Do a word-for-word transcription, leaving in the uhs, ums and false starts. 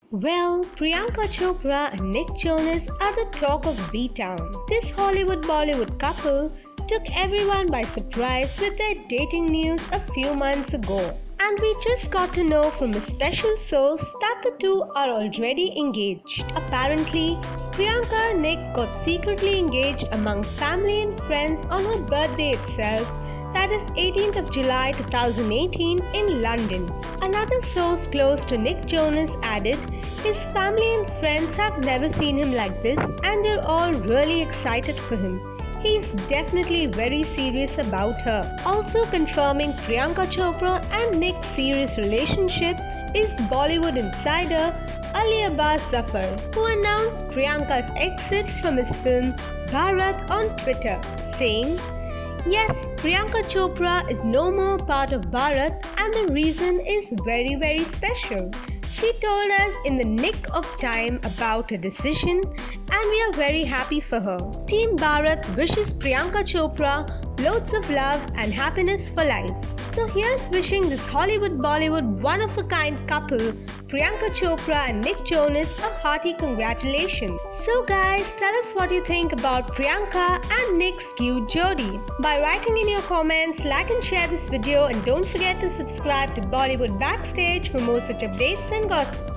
Well, Priyanka Chopra and Nick Jonas are the talk of B-Town. This Hollywood-Bollywood couple took everyone by surprise with their dating news a few months ago. And we just got to know from a special source that the two are already engaged. Apparently, Priyanka and Nick got secretly engaged among family and friends on her birthday itself, that is eighteenth of July two thousand eighteen in London. Another source close to Nick Jonas added, his family and friends have never seen him like this and they're all really excited for him. He's definitely very serious about her. Also confirming Priyanka Chopra and Nick's serious relationship is Bollywood insider Ali Abbas Zafar, who announced Priyanka's exit from his film Bharat on Twitter, saying, "Yes, Priyanka Chopra is no more part of Bharat and the reason is very very special. She told us in the nick of time about her decision and we are very happy for her. Team Bharat wishes Priyanka Chopra loads of love and happiness for life." So here's wishing this Hollywood-Bollywood one-of-a-kind couple, Priyanka Chopra and Nick Jonas, a hearty congratulations. So guys, tell us what you think about Priyanka and Nick's cute jodi by writing in your comments. Like and share this video and don't forget to subscribe to Bollywood Backstage for more such updates and gossip.